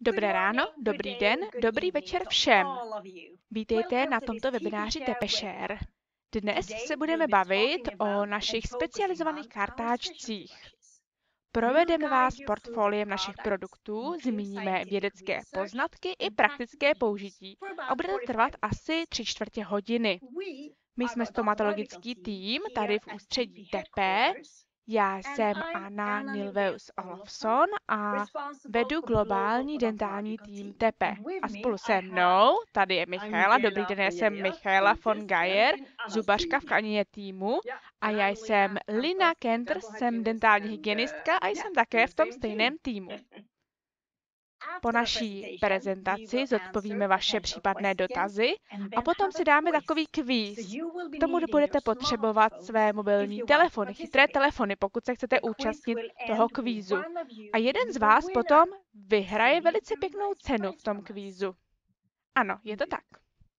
Dobré ráno, dobrý den, dobrý večer všem. Vítejte na tomto webináři TepeShare. Dnes se budeme bavit o našich specializovaných kartáčcích. Provedeme vás portfoliem našich produktů, zmíníme vědecké poznatky i praktické použití a bude to trvat asi 3/4 hodiny. My jsme stomatologický tým tady v ústředí Tepe. Já jsem Anna Nilveus Olofsson a vedu globální dentální tým Tepe. A spolu se mnou, tady je Michaela, dobrý den, já jsem Michaela von Geyer, zubařka v klanině týmu a já jsem Lina Kenter, jsem dentální hygienistka a jsem také v tom stejném týmu. Po naší prezentaci zodpovíme vaše případné dotazy a potom si dáme takový kvíz. K tomu budete potřebovat své mobilní telefony, chytré telefony, pokud se chcete účastnit toho kvízu. A jeden z vás potom vyhraje velice pěknou cenu v tom kvízu. Ano, je to tak.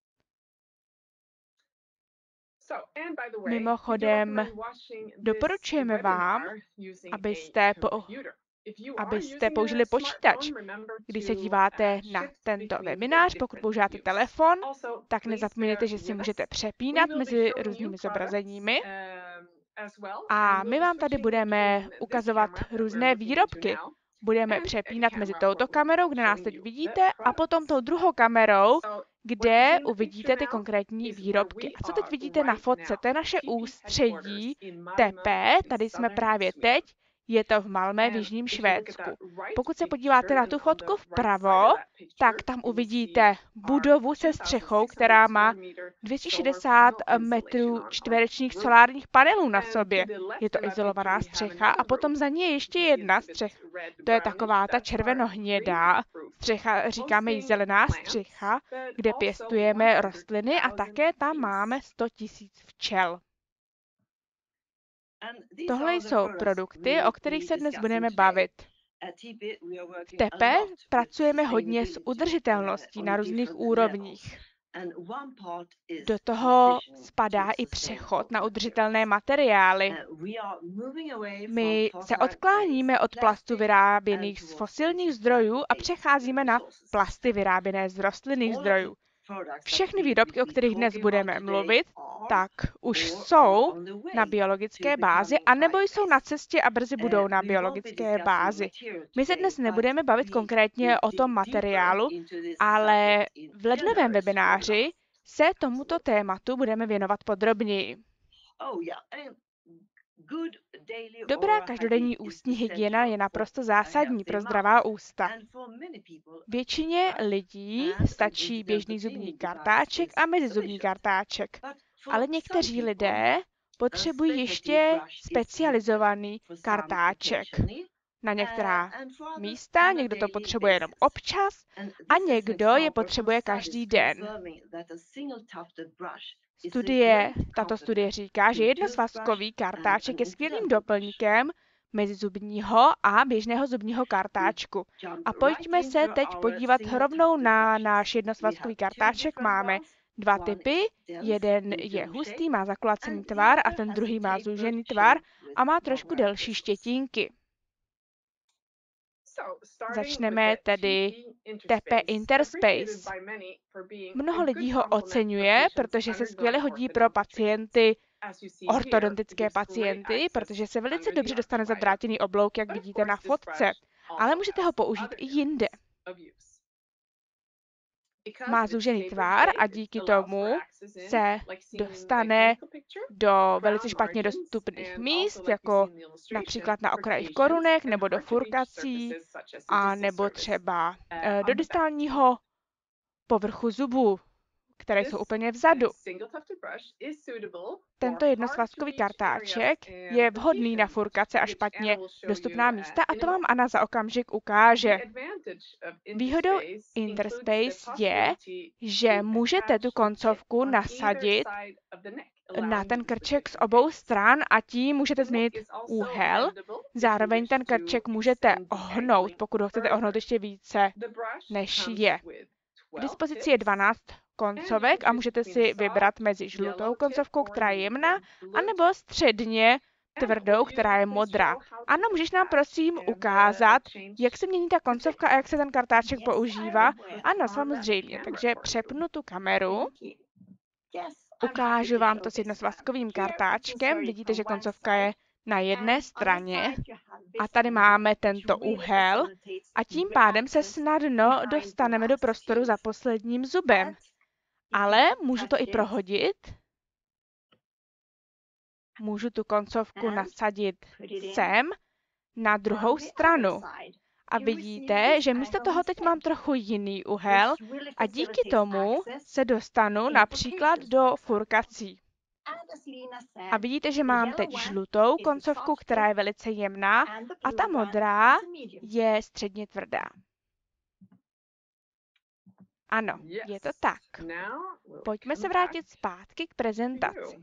Mimochodem, doporučujeme vám, abyste použili počítač. Když se díváte na tento webinář, pokud používáte telefon, tak nezapomeňte, že si můžete přepínat mezi různými zobrazeními. A my vám tady budeme ukazovat různé výrobky. Budeme přepínat mezi touto kamerou, kde nás teď vidíte, a potom tou druhou kamerou, kde uvidíte ty konkrétní výrobky. A co teď vidíte na fotce? To je naše ústředí Tepe, tady jsme právě teď. Je to v Malmö v jižním Švédsku. Pokud se podíváte na tu fotku vpravo, tak tam uvidíte budovu se střechou, která má 260 metrů čtverečních solárních panelů na sobě. Je to izolovaná střecha a potom za ní je ještě jedna střecha. To je taková ta červenohnědá střecha, říkáme jí zelená střecha, kde pěstujeme rostliny a také tam máme 100 000 včel. Tohle jsou produkty, o kterých se dnes budeme bavit. V Tepe pracujeme hodně s udržitelností na různých úrovních. Do toho spadá i přechod na udržitelné materiály. My se odkláníme od plastů vyráběných z fosilních zdrojů a přecházíme na plasty vyráběné z rostlinných zdrojů. Všechny výrobky, o kterých dnes budeme mluvit, tak už jsou na biologické bázi, anebo jsou na cestě a brzy budou na biologické bázi. My se dnes nebudeme bavit konkrétně o tom materiálu, ale v lednovém webináři se tomuto tématu budeme věnovat podrobněji. Dobrá každodenní ústní hygiena je naprosto zásadní pro zdravá ústa. Většině lidí stačí běžný zubní kartáček a mezizubní kartáček, ale někteří lidé potřebují ještě specializovaný kartáček. Na některá místa, někdo to potřebuje jenom občas a někdo je potřebuje každý den. Tato studie říká, že jednosvazkový kartáček je skvělým doplňkem mezizubního a běžného zubního kartáčku. A pojďme se teď podívat rovnou na náš jednosvazkový kartáček. Máme dva typy. Jeden je hustý, má zakulacený tvar a ten druhý má zúžený tvar a má trošku delší štětínky. Začneme tedy Tepe Interspace. Mnoho lidí ho oceňuje, protože se skvěle hodí pro pacienty, ortodontické pacienty, protože se velice dobře dostane zadrátěný oblouk, jak vidíte na fotce, ale můžete ho použít i jinde. Má zúžený tvar a díky tomu se dostane do velice špatně dostupných míst, jako například na okrajích korunek, nebo do furkací, a nebo třeba do distálního povrchu zubů, které jsou úplně vzadu. Tento jednosvazkový kartáček je vhodný na furkace a špatně dostupná místa a to vám Anna za okamžik ukáže. Výhodou Interspace je, že můžete tu koncovku nasadit na ten krček z obou stran a tím můžete změnit úhel. Zároveň ten krček můžete ohnout, pokud ho chcete ohnout ještě více, než je. K dispozici je 12 koncovek a můžete si vybrat mezi žlutou koncovkou, která je jemná, anebo středně tvrdou, která je modrá. Ano, můžeš nám prosím ukázat, jak se mění ta koncovka a jak se ten kartáček používá? Ano, samozřejmě. Takže přepnu tu kameru. Ukážu vám to s jednosvazkovým kartáčkem. Vidíte, že koncovka je na jedné straně. A tady máme tento úhel. A tím pádem se snadno dostaneme do prostoru za posledním zubem. Ale můžu to i prohodit. Můžu tu koncovku nasadit sem, na druhou stranu. A vidíte, že místo toho teď mám trochu jiný úhel a díky tomu se dostanu například do furkací. A vidíte, že mám teď žlutou koncovku, která je velice jemná, a ta modrá je středně tvrdá. Ano, je to tak. Pojďme se vrátit zpátky k prezentaci.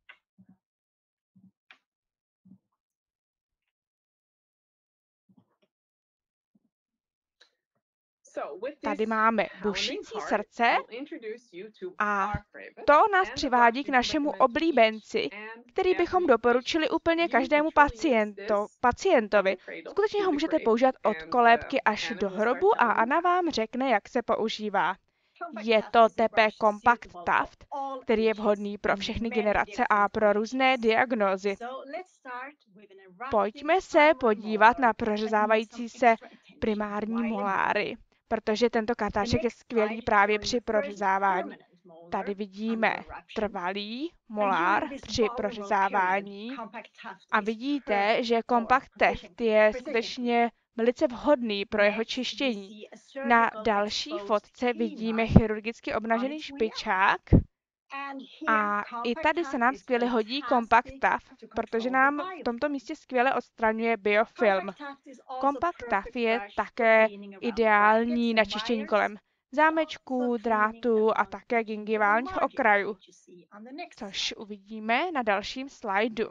Tady máme bušící srdce a to nás přivádí k našemu oblíbenci, který bychom doporučili úplně každému pacientovi. Skutečně ho můžete používat od kolébky až do hrobu a Anna vám řekne, jak se používá. Je to TP Compact Tuft, který je vhodný pro všechny generace a pro různé diagnózy. Pojďme se podívat na prořezávající se primární moláry, protože tento kartáček je skvělý právě při prořezávání. Tady vidíme trvalý molár při prořezávání a vidíte, že Compact Tuft je skutečně velice vhodný pro jeho čištění. Na další fotce vidíme chirurgicky obnažený špičák a i tady se nám skvěle hodí Compact Tuft, protože nám v tomto místě skvěle odstraňuje biofilm. Compact Tuft je také ideální na čištění kolem zámečků, drátů a také gingiválních okrajů, což uvidíme na dalším slajdu.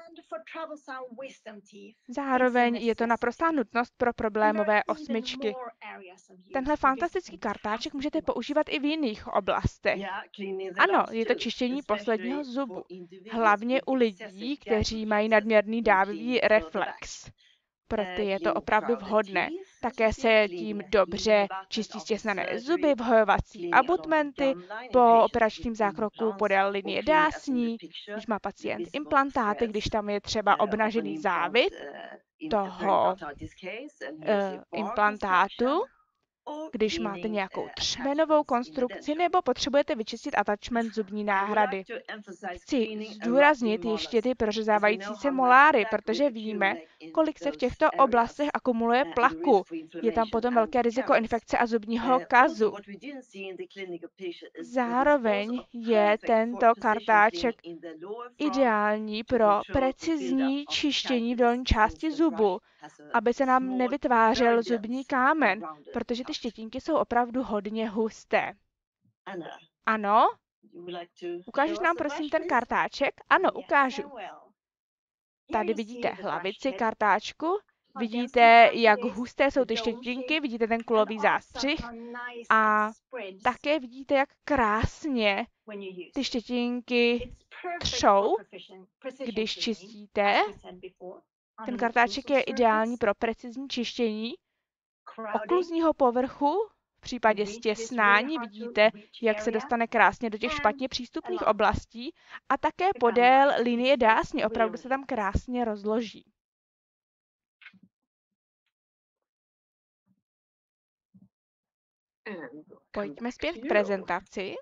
Zároveň je to naprostá nutnost pro problémové osmičky. Tenhle fantastický kartáček můžete používat i v jiných oblastech. Ano, je to čištění posledního zubu, hlavně u lidí, kteří mají nadměrný dávivý reflex. Pro ty je to opravdu vhodné. Také se tím dobře čistí stěsnané zuby, vhojovací abutmenty, po operačním zákroku podél linie dásní, když má pacient implantáty, když tam je třeba obnažený závit toho implantátu, když máte nějakou třmenovou konstrukci nebo potřebujete vyčistit attachment zubní náhrady. Chci zdůraznit ještě ty prořezávající se moláry, protože víme, kolik se v těchto oblastech akumuluje plaku. Je tam potom velké riziko infekce a zubního kazu. Zároveň je tento kartáček ideální pro precizní čištění v dolní části zubu, aby se nám nevytvářel zubní kámen, protože ty štětinky jsou opravdu hodně husté. Ano? Ukážeš nám prosím ten kartáček? Ano, ukážu. Tady vidíte hlavici kartáčku, vidíte, jak husté jsou ty štětinky, vidíte ten kulový zástřih a také vidíte, jak krásně ty štětinky třou, když čistíte. Ten kartáček je ideální pro precizní čištění okluzního povrchu. V případě stěsnání vidíte, jak se dostane krásně do těch špatně přístupných oblastí a také podél linie dásně, opravdu se tam krásně rozloží. Pojďme zpět k prezentaci.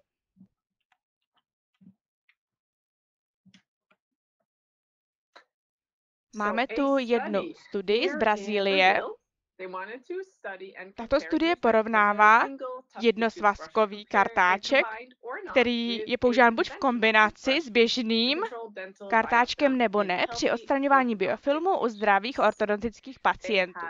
Máme tu jednu studii z Brazílie. Tato studie porovnává jednosvazkový kartáček, který je používán buď v kombinaci s běžným kartáčkem nebo ne při odstraňování biofilmu u zdravých ortodontických pacientů.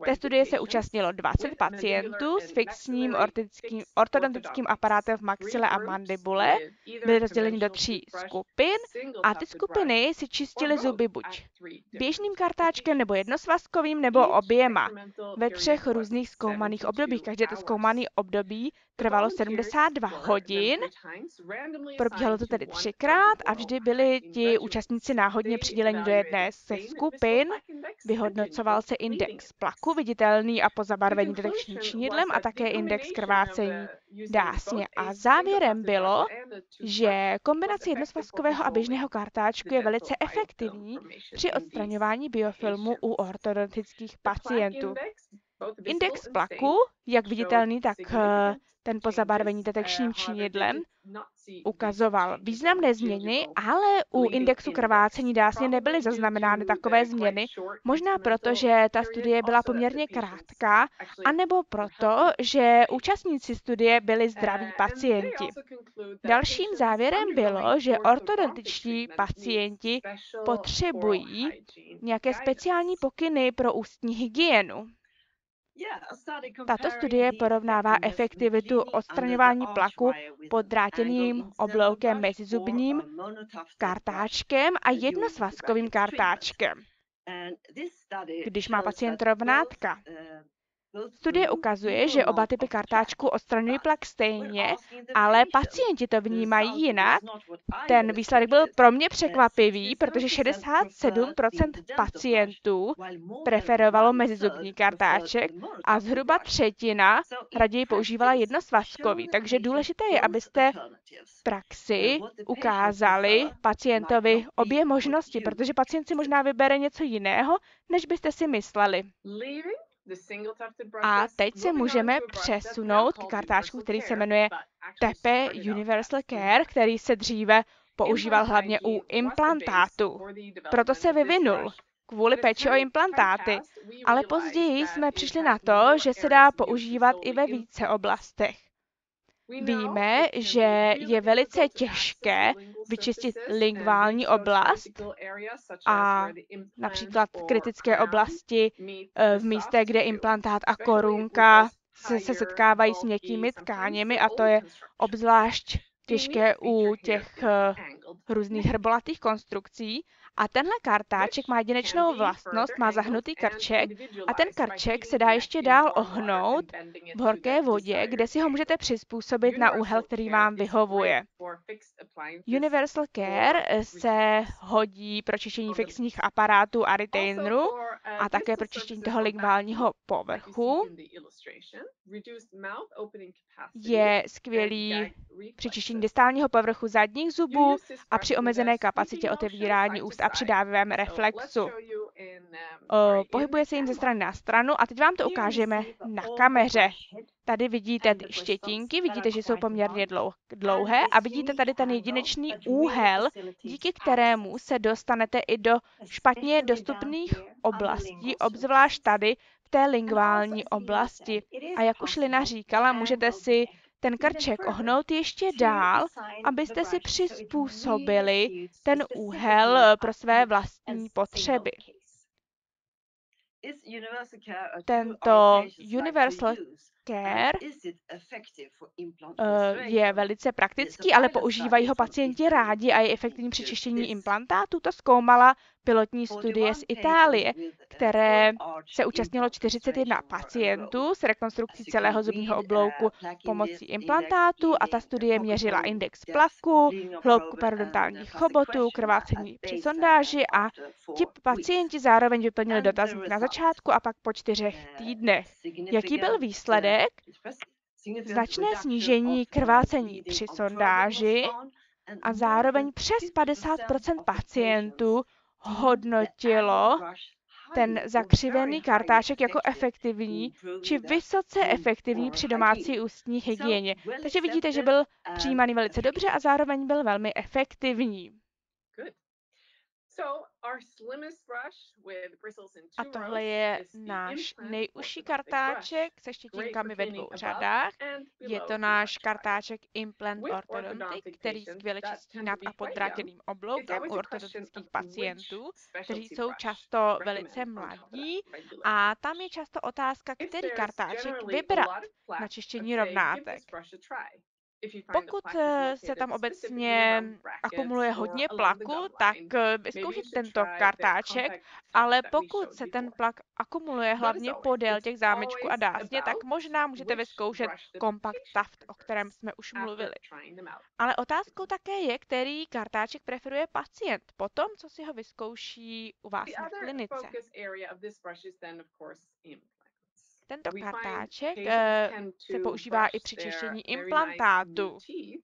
Té studie se účastnilo 20 pacientů s fixním ortodontickým aparátem v maxile a mandibule. Byli rozděleni do 3 skupin a ty skupiny si čistily zuby buď běžným kartáčkem nebo jednosvazkovým nebo oběma ve 3 různých zkoumaných obdobích. Každé to zkoumané období trvalo 72 hodin. Probíhalo to tedy 3krát a vždy byli ti účastníci náhodně přiděleni do jedné ze skupin. Vyhodnocoval se index plaku, viditelný a po zabarvení detekčním činidlem, a také index krvácení dásně. A závěrem bylo, že kombinace jednosvazkového a běžného kartáčku je velice efektivní při odstraňování biofilmu u ortodontických pacientů. Index plaku, jak viditelný, tak ten po zabarvení detekčním činidlem, ukazoval významné změny, ale u indexu krvácení dásně nebyly zaznamenány takové změny, možná proto, že ta studie byla poměrně krátká, anebo proto, že účastníci studie byli zdraví pacienti. Dalším závěrem bylo, že ortodontičtí pacienti potřebují nějaké speciální pokyny pro ústní hygienu. Tato studie porovnává efektivitu odstraňování plaku pod drátěným obloukem mezizubním kartáčkem a jednosvazkovým kartáčkem, když má pacient rovnátka. Studie ukazuje, že oba typy kartáčků odstraňují plak stejně, ale pacienti to vnímají jinak. Ten výsledek byl pro mě překvapivý, protože 67% pacientů preferovalo mezizubní kartáček a zhruba 1/3 raději používala jednosvazkový. Takže důležité je, abyste v praxi ukázali pacientovi obě možnosti, protože pacient si možná vybere něco jiného, než byste si mysleli. A teď se můžeme přesunout k kartáčku, který se jmenuje Tepe Universal Care, který se dříve používal hlavně u implantátu. Proto se vyvinul kvůli péči o implantáty, ale později jsme přišli na to, že se dá používat i ve více oblastech. Víme, že je velice těžké vyčistit lingvální oblast a například kritické oblasti v místech, kde implantát a korunka se setkávají s měkkými tkáněmi, a to je obzvlášť těžké u těch různých hrbolatých konstrukcí. A tenhle kartáček má jedinečnou vlastnost, má zahnutý krček a ten krček se dá ještě dál ohnout v horké vodě, kde si ho můžete přizpůsobit na úhel, který vám vyhovuje. Universal Care se hodí pro čištění fixních aparátů a retainerů a také pro čištění toho lingválního povrchu. Je skvělý při čištění distálního povrchu zadních zubů a při omezené kapacitě otevírání úst a při dávivém reflexu. Pohybuje se jim ze strany na stranu a teď vám to ukážeme na kameře. Tady vidíte ty štětinky, vidíte, že jsou poměrně dlouhé a vidíte tady ten jedinečný úhel, díky kterému se dostanete i do špatně dostupných oblastí, obzvlášť tady v té lingvální oblasti. A jak už Lina říkala, můžete si ten krček ohnout ještě dál, abyste si přizpůsobili ten úhel pro své vlastní potřeby. Tento Universal Care je velice praktický, ale používají ho pacienti rádi a je efektivní při čištění implantátů. To zkoumala pilotní studie z Itálie, které se účastnilo 41 pacientů s rekonstrukcí celého zubního oblouku pomocí implantátu a ta studie měřila index plaku, hloubku parodontálních chobotů, krvácení při sondáži a ti pacienti zároveň vyplnili dotazník na začátku a pak po 4 týdnech. Jaký byl výsledek? Značné snížení krvácení při sondáži a zároveň přes 50% pacientů hodnotilo ten zakřivený kartáček jako efektivní či vysoce efektivní při domácí ústní hygieně. Takže vidíte, že byl přijímaný velice dobře a zároveň byl velmi efektivní. A tohle je náš nejužší kartáček se štětínkami ve 2 řadách. Je to náš kartáček Implant Orthodontic, který skvěle čistí nad a poddrátěným obloukem u ortodontických pacientů, kteří jsou často velice mladí. A tam je často otázka, který kartáček vybrat na čištění rovnátek. Pokud se tam obecně akumuluje hodně plaku, tak vyzkoušet tento kartáček, ale pokud se ten plak akumuluje hlavně podél těch zámečků a dásně, tak možná můžete vyzkoušet Compact Tuft, o kterém jsme už mluvili. Ale otázkou také je, který kartáček preferuje pacient potom, co si ho vyzkouší u vás na klinice. Tento kartáček se používá i při čištění implantátu.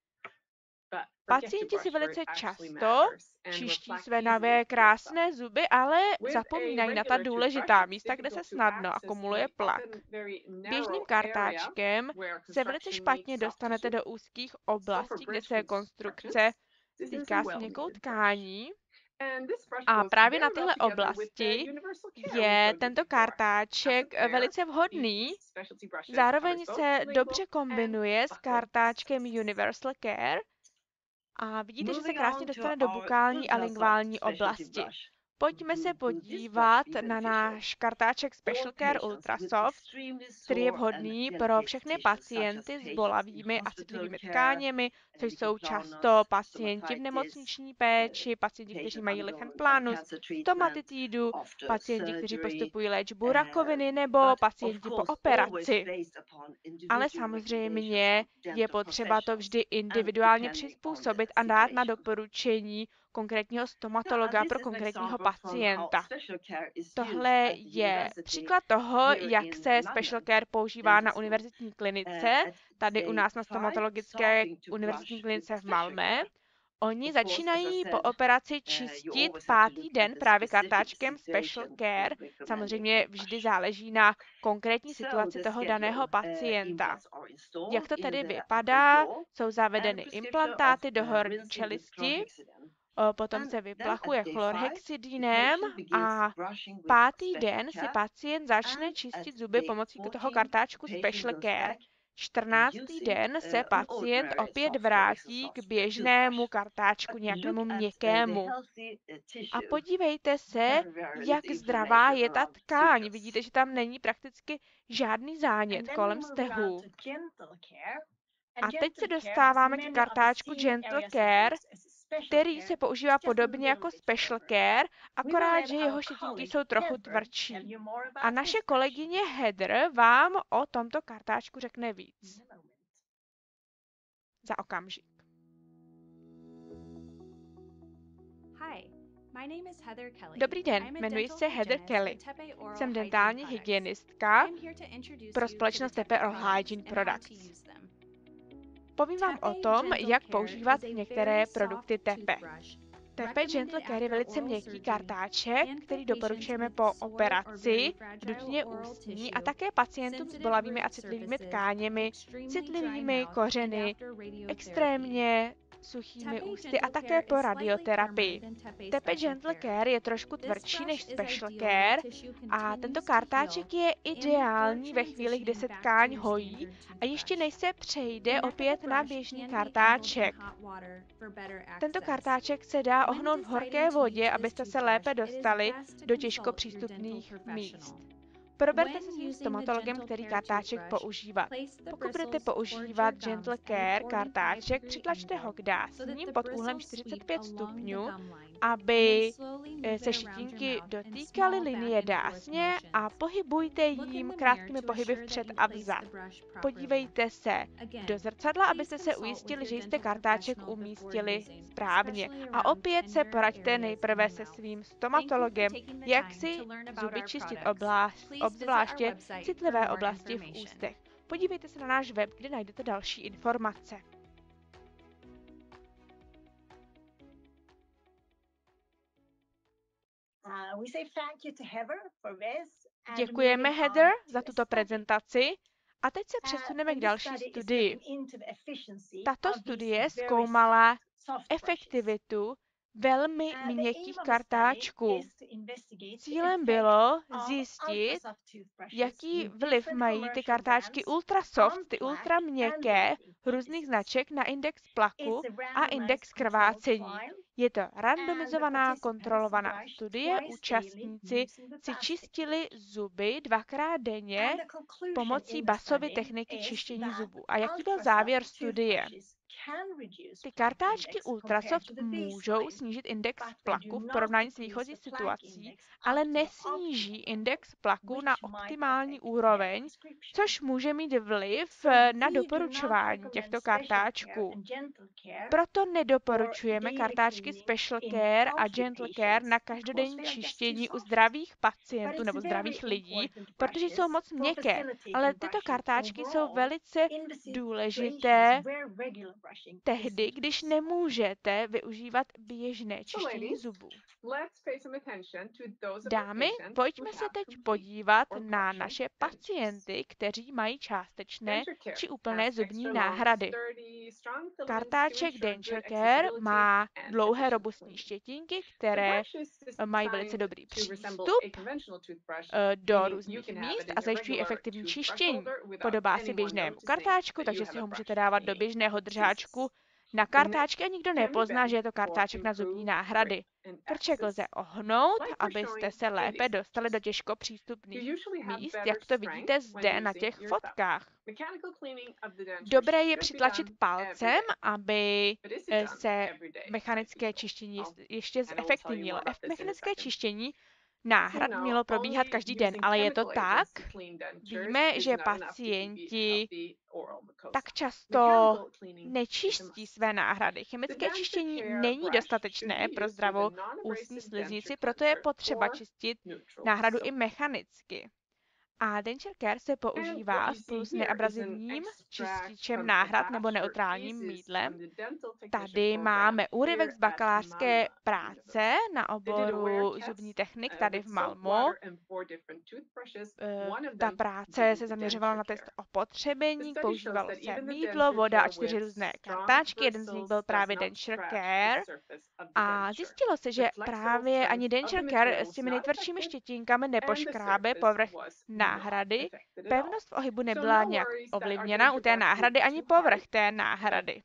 Pacienti si velice často čiští své nové krásné zuby, ale zapomínají na ta důležitá místa, kde se snadno akumuluje plak. Běžným kartáčkem se velice špatně dostanete do úzkých oblastí, kde se konstrukce stýká s měkkou tkání. A právě na tyhle oblasti je tento kartáček velice vhodný. Zároveň se dobře kombinuje s kartáčkem Universal Care a vidíte, že se krásně dostane do bukální a lingvální oblasti. Pojďme se podívat na náš kartáček Special Care Ultrasoft, který je vhodný pro všechny pacienty s bolavými a citlivými tkáněmi, což jsou často pacienti v nemocniční péči, pacienti, kteří mají lichen planus, stomatitídu, pacienti, kteří postupují léčbu rakoviny nebo pacienti po operaci. Ale samozřejmě je potřeba to vždy individuálně přizpůsobit a dát na doporučení konkrétního stomatologa pro konkrétního pacienta. Tohle je příklad toho, jak se Special Care používá na univerzitní klinice, tady u nás na stomatologické univerzitní klinice v Malmö. Oni začínají po operaci čistit 5. den právě kartáčkem Special Care. Samozřejmě vždy záleží na konkrétní situaci toho daného pacienta. Jak to tedy vypadá? Jsou zavedeny implantáty do horní čelisti, potom se vyplachuje chlorhexidinem a 5. den si pacient začne čistit zuby pomocí toho kartáčku Special Care. 14. den se pacient opět vrátí k běžnému kartáčku, nějakému měkkému. A podívejte se, jak zdravá je ta tkáň. Vidíte, že tam není prakticky žádný zánět kolem stehů. A teď se dostáváme k kartáčku Gentle Care, který se používá podobně jako Special Care, akorát, že jeho štětínky jsou trochu tvrdší. A naše kolegyně Heather vám o tomto kartáčku řekne víc. Za okamžik. Dobrý den, jmenuji se Heather Kelly. Jsem dentální hygienistka pro společnost Tepe Oral Hygiene Products. Povím vám o tom, jak používat některé produkty Tepe. Tepe Gentle Care je velice měkký kartáček, který doporučujeme po operaci v dutině ústní a také pacientům s bolavými a citlivými tkáněmi, citlivými kořeny, extrémně suchými ústy a také po radioterapii. Tepe Gentle Care je trošku tvrdší než Special Care a tento kartáček je ideální ve chvíli, kdy se tkáň hojí a ještě než se přejde opět na běžný kartáček. Tento kartáček se dá ohnout v horké vodě, abyste se lépe dostali do těžko přístupných míst. Proberte se s tím stomatologem, který kartáček používat. Pokud budete používat Gentle Care kartáček, přitlačte ho k dásním pod úhlem 45 stupňů, aby se štětínky dotýkaly linie dásně a pohybujte jím krátkými pohyby vpřed a vzad. Podívejte se do zrcadla, abyste se ujistili, že jste kartáček umístili správně. A opět se poraďte nejprve se svým stomatologem, jak si zuby čistit obzvláště citlivé oblasti v ústech. Podívejte se na náš web, kde najdete další informace. Děkujeme Heather za tuto prezentaci a teď se přesuneme k další studii. Tato studie zkoumala efektivitu velmi měkkých kartáčků. Cílem bylo zjistit, jaký vliv mají ty kartáčky ultrasoft, ty ultra měkké, různých značek na index plaku a index krvácení. Je to randomizovaná kontrolovaná studie, účastníci si čistili zuby 2krát denně pomocí Bassovy techniky čištění zubů. A jaký byl závěr studie? Ty kartáčky ultrasoft můžou snížit index plaku v porovnání s výchozí situací, ale nesníží index plaku na optimální úroveň, což může mít vliv na doporučování těchto kartáčků. Proto nedoporučujeme kartáčky Special Care a Gentle Care na každodenní čištění u zdravých pacientů nebo zdravých lidí, protože jsou moc měkké, ale tyto kartáčky jsou velice důležité tehdy, když nemůžete využívat běžné čištění zubů. Dámy, pojďme se teď podívat na naše pacienty, kteří mají částečné či úplné zubní náhrady. Kartáček Denture Care má dlouhé robustní štětínky, které mají velice dobrý přístup do různých míst a zajišťují efektivní čištění. Podobá se běžnému kartáčku, takže si ho můžete dávat do běžného držáčku na kartáčky a nikdo nepozná, že je to kartáček na zubní náhrady. Krček lze ohnout, abyste se lépe dostali do těžko přístupných míst, jak to vidíte zde na těch fotkách. Dobré je přitlačit palcem, aby se mechanické čištění ještě zefektivnilo. Mechanické čištění náhrad mělo probíhat každý den, ale je to tak? Víme, že pacienti tak často nečistí své náhrady. Chemické čištění není dostatečné pro zdravou ústní sliznici, proto je potřeba čistit náhradu i mechanicky. A Denture Care se používá spolu s neabrazivním čističem náhrad nebo neutrálním mýdlem. Tady máme úryvek z bakalářské práce na oboru zubní technik tady v Malmö. Ta práce se zaměřovala na test opotřebení, používalo se mýdlo, voda a 4 různé kartáčky. Jeden z nich byl právě Denture Care. A zjistilo se, že právě ani Denture Care s těmi nejtvrdšími štětínkami nepoškrábe povrch náhrady. Pevnost v ohybu nebyla nějak ovlivněna u té náhrady ani povrch té náhrady.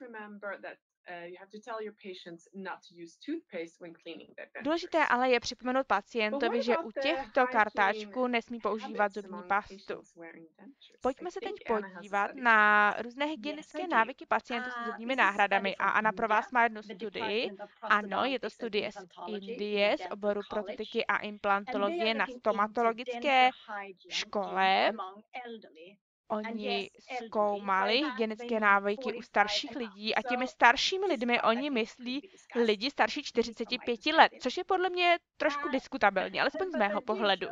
Důležité ale je připomenout pacientovi, že u těchto kartáčků nesmí používat zubní pastu. Pojďme se teď podívat na různé hygienické návyky pacientů s zubními náhradami. A Anna pro vás má jednu studii. Ano, je to studie z Indie, z oboru protetiky a implantologie na stomatologické škole. Oni zkoumali hygienické návyky u starších lidí a těmi staršími lidmi oni myslí lidi starší 45 let, což je podle mě trošku diskutabilní, alespoň z mého pohledu.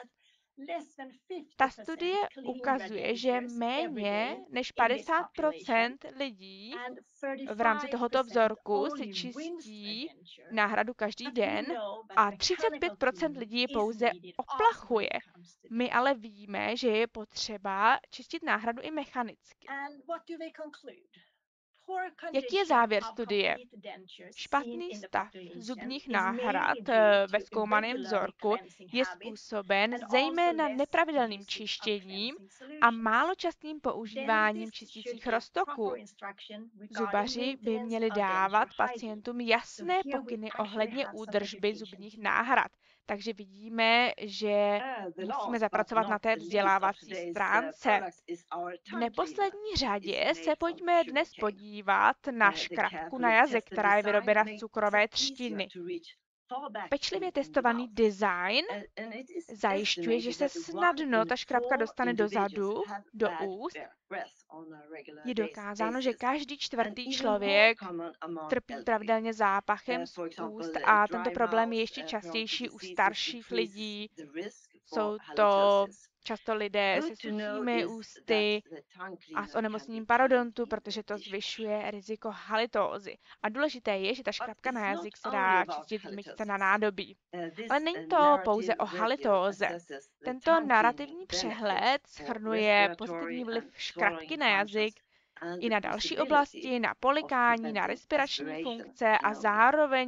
Ta studie ukazuje, že méně než 50% lidí v rámci tohoto vzorku si čistí náhradu každý den a 35% lidí pouze oplachuje. My ale víme, že je potřeba čistit náhradu i mechanicky. Jaký je závěr studie? Špatný stav zubních náhrad ve zkoumaném vzorku je způsoben zejména nepravidelným čištěním a málo častým používáním čistících roztoků. Zubaři by měli dávat pacientům jasné pokyny ohledně údržby zubních náhrad. Takže vidíme, že musíme zapracovat na té vzdělávací stránce. V neposlední řadě se pojďme dnes podívat na škrabku na jazyk, která je vyrobena z cukrové třtiny. Pečlivě testovaný design zajišťuje, že se snadno ta škrabka dostane dozadu, do úst. Je dokázáno, že každý čtvrtý člověk trpí pravidelně zápachem z úst a tento problém je ještě častější u starších lidí. Jsou to často lidé se suchými ústy a s onemocněním parodontu, protože to zvyšuje riziko halitózy. A důležité je, že ta škrabka na jazyk se dá čistit z myčce na nádobí. Ale není to pouze o halitóze. Tento narrativní přehled shrnuje pozitivní vliv škrabky na jazyk i na další oblasti, na polikání, na respirační funkce a zároveň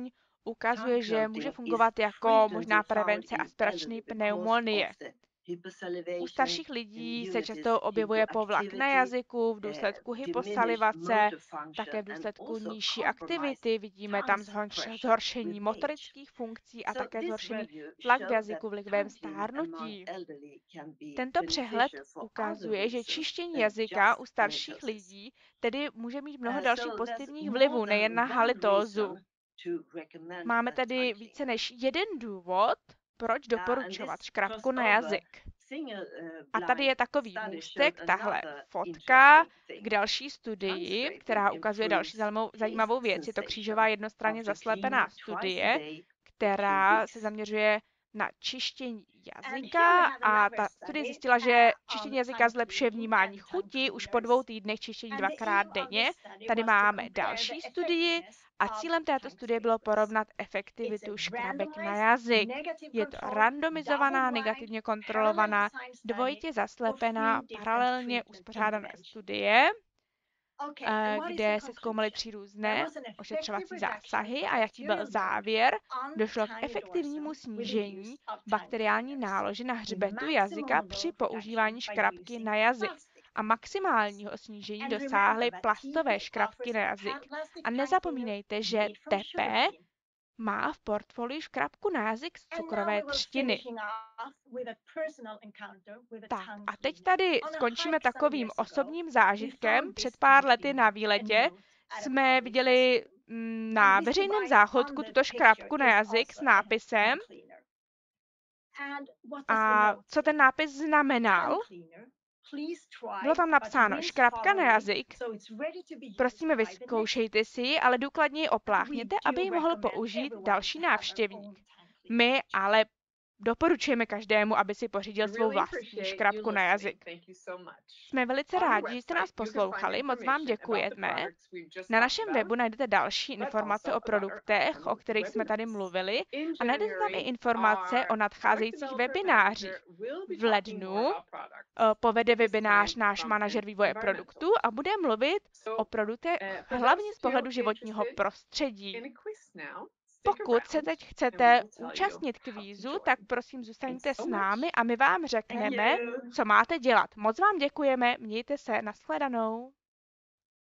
ukazuje, že může fungovat jako možná prevence aspirační pneumonie. U starších lidí se často objevuje povlak na jazyku v důsledku hyposalivace, také v důsledku nižší aktivity. Vidíme tam zhoršení motorických funkcí a také zhoršený tlak v jazyku vlivem stárnutí. Tento přehled ukazuje, že čištění jazyka u starších lidí tedy může mít mnoho dalších pozitivních vlivů, nejen na halitózu. Máme tedy více než jeden důvod, proč doporučovat škrabku na jazyk. A tady je takový můstek, tahle fotka k další studii, která ukazuje další zajímavou věc. Je to křížová jednostranně zaslepená studie, která se zaměřuje na čištění jazyka a ta studie zjistila, že čištění jazyka zlepšuje vnímání chuti už po 2 týdnech čištění 2krát denně. Tady máme další studii a cílem této studie bylo porovnat efektivitu škrabek na jazyk. Je to randomizovaná, negativně kontrolovaná, dvojitě zaslepená, paralelně uspořádaná studie, kde se zkoumaly 3 různé ošetřovací zásahy a jaký byl závěr, došlo k efektivnímu snížení bakteriální nálože na hřbetu jazyka při používání škrabky na jazyk a maximálního snížení dosáhly plastové škrabky na jazyk. A nezapomínejte, že TEPE má v portfoliu škrabku na jazyk z cukrové třtiny. Tak a teď tady skončíme takovým osobním zážitkem. Před pár lety na výletě jsme viděli na veřejném záchodku tuto škrabku na jazyk s nápisem. A co ten nápis znamenal? Bylo tam napsáno škrabka na jazyk. Prosíme, vyzkoušejte si ji, ale důkladně ji opláchněte, aby ji mohl použít další návštěvník. My ale doporučujeme každému, aby si pořídil svou vlastní škrabku na jazyk. Jsme velice rádi, že jste nás poslouchali, moc vám děkujeme. Na našem webu najdete další informace o produktech, o kterých jsme tady mluvili, a najdete tam i informace o nadcházejících webinářích. V lednu povede webinář náš manažer vývoje produktů a bude mluvit o produktech hlavně z pohledu životního prostředí. Pokud se teď chcete účastnit kvízu, tak prosím zůstaňte s námi a my vám řekneme, co máte dělat. Moc vám děkujeme, mějte se, nashledanou.